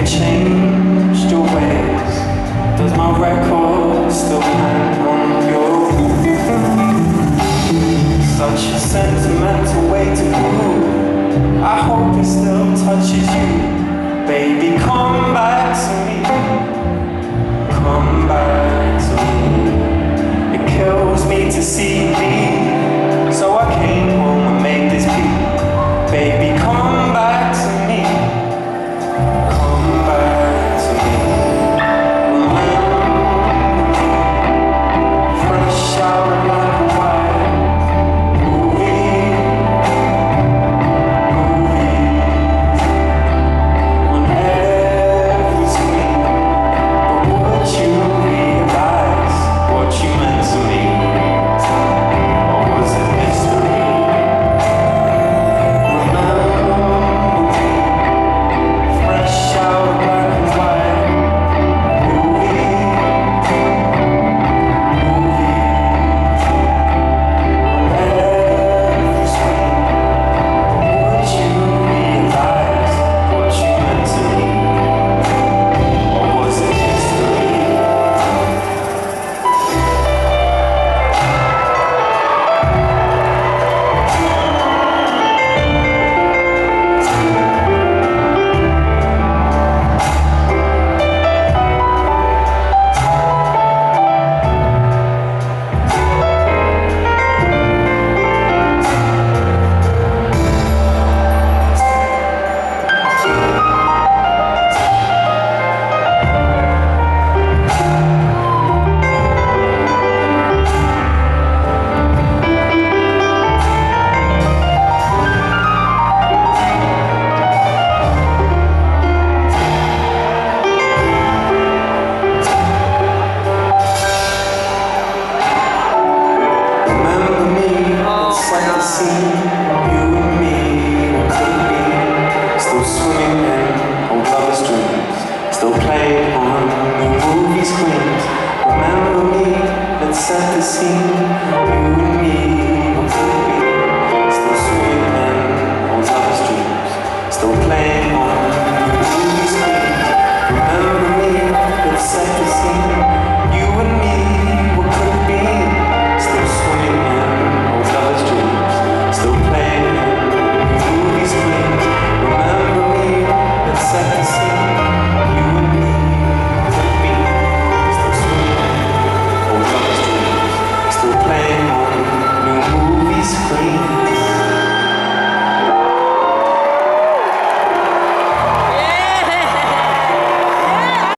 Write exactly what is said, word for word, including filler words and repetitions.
changed your ways? Does my record still hang on your wall? Such a sentimental way to go. I hope it still touches you. Baby, come back to me. Come back to me. It kills me to see me, so I came home and made this beat. Baby, come back to me. Come back to me. Remember me. Fresh out of black and white movie, movie on every screen. But would you realize what you meant to me? Or was it mystery? Still playing on the movie screens. Remember me, let's set the scene.